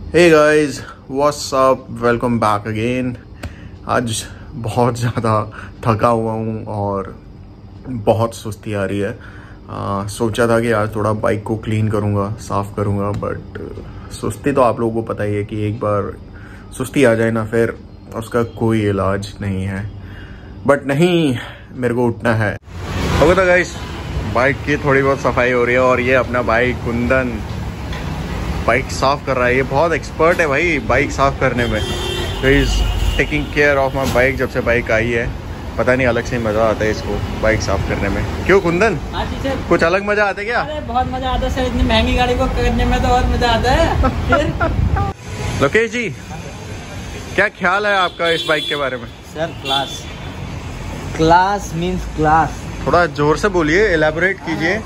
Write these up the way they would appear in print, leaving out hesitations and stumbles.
हे guys, what's up, welcome back again. आज बहुत ज़्यादा थका हुआ हूँ और बहुत सुस्ती आ रही है। सोचा था कि आज थोड़ा बाइक को क्लीन करूँगा, साफ़ करूँगा, बट सुस्ती तो आप लोगों को पता ही है कि एक बार सुस्ती आ जाए ना, फिर उसका कोई इलाज नहीं है। बट नहीं, मेरे को उठना है। ओके तो गाइस, बाइक की थोड़ी बहुत सफाई हो रही है और ये अपना भाई कुंदन बाइक साफ़ कर रहा है। ये बहुत एक्सपर्ट है भाई बाइक साफ़ करने में। तो is taking care of my bike. जब से बाइक आई है पता नहीं, अलग से ही मज़ा आता है इसको बाइक साफ़ करने में। क्यों कुंदन, कुछ अलग मज़ा आता है क्या? अरे बहुत मज़ा आता है सर, इतनी महंगी गाड़ी को करने में तो और मज़ा आता है। लोकेश जी, क्या ख्याल है आपका इस बाइक के बारे में? Sir class, class means class. थोड़ा जोर से बोलिए, एलैबोरेट कीजिए।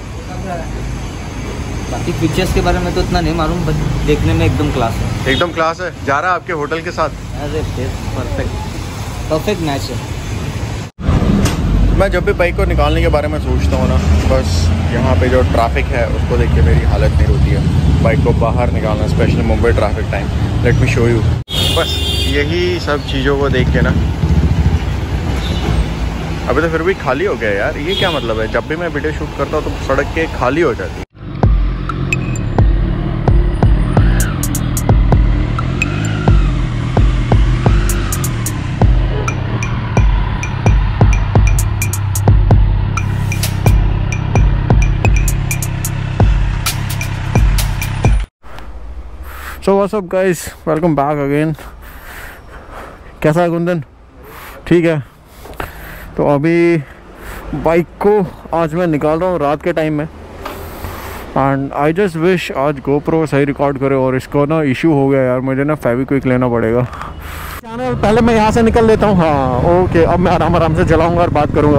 बाकी फीचर्स के बारे में तो इतना नहीं मालूम, बट देखने में एकदम क्लास है। एकदम क्लास है। जा रहा है आपके होटल के साथ? अरे परफेक्ट मैच है। मैं जब भी बाइक को निकालने के बारे में सोचता हूँ ना, बस यहाँ पे जो ट्रैफिक है उसको देख के मेरी हालत नहीं होती है। बाइक को बाहर निकालना, specially Mumbai traffic time. Let me show you. बस यही सब चीज़ों को देख के ना, अभी तो फिर भी खाली हो गया यार। ये क्या मतलब है? जब भी मैं वीडियो शूट करता हूँ तो सड़क के खाली हो जाती है। So what's up guys, welcome back again. कैसा है कुंदन? ठीक है। तो अभी बाइक को आज मैं निकाल रहा हूँ रात के टाइम में, एंड आई जस्ट विश आज गोप्रो सही रिकॉर्ड करे। और इसको ना इशू हो गया यार, मुझे ना फेविक्विक लेना पड़ेगा। पहले मैं यहाँ से निकल लेता हूँ। हाँ ओके, अब मैं आराम से चलाऊँगा और बात करूँगा।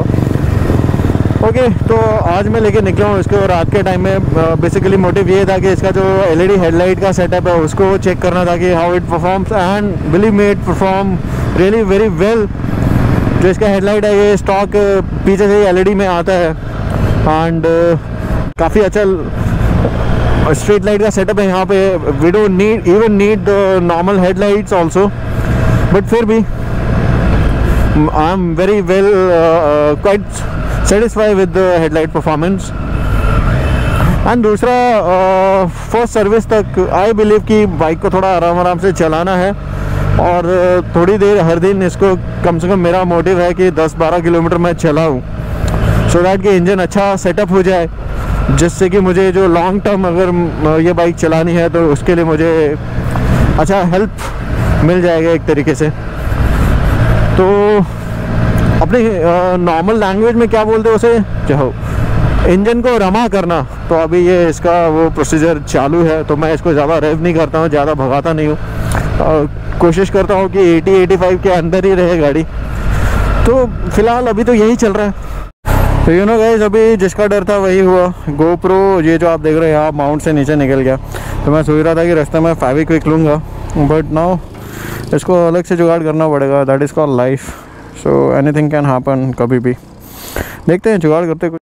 ओके तो आज मैं लेके निकला हूँ इसको रात के टाइम में। बेसिकली मोटिव ये था कि इसका जो एलईडी हेडलाइट का सेटअप है उसको चेक करना था कि how it performs, and believe me it perform really very well. जो इसका हेडलाइट है ये स्टॉक पीछे से ही एलईडी में आता है, एंड काफ़ी अच्छा स्ट्रीट लाइट का सेटअप है यहाँ पे। We don't need even need normal headlights also, but फिर भी I am very well quite satisfied with the headlight performance। And दूसरा फर्स्ट सर्विस तक आई बिलीव कि बाइक को थोड़ा आराम से चलाना है, और थोड़ी देर हर दिन इसको कम से कम मेरा मोटिव है कि 10-12 किलोमीटर मैं चलाऊँ, सो दैट कि इंजन अच्छा सेटअप हो जाए, जिससे कि मुझे जो लॉन्ग टर्म अगर ये बाइक चलानी है तो उसके लिए मुझे अच्छा हेल्प मिल जाएगा एक तरीके से। तो अपने नॉर्मल लैंग्वेज में क्या बोलते हैं उसे, जो इंजन को रमा करना। तो अभी ये इसका वो प्रोसीजर चालू है, तो मैं इसको ज़्यादा रेव नहीं करता हूँ, ज़्यादा भगाता नहीं हूँ। कोशिश करता हूँ कि 80-85 के अंदर ही रहे गाड़ी। तो फिलहाल अभी तो यही चल रहा है। तो यू नो गाइस, अभी जिसका डर था वही हुआ। गोप्रो ये जो आप देख रहे हैं यहाँ माउंट से नीचे निकल गया। तो मैं सोच रहा था कि रास्ते में फेविक्विक लूँगा, बट नाउ इसको अलग से जुगाड़ करना पड़ेगा। That is called life. So anything can happen कभी भी। देखते हैं, जुगाड़ करते कुछ।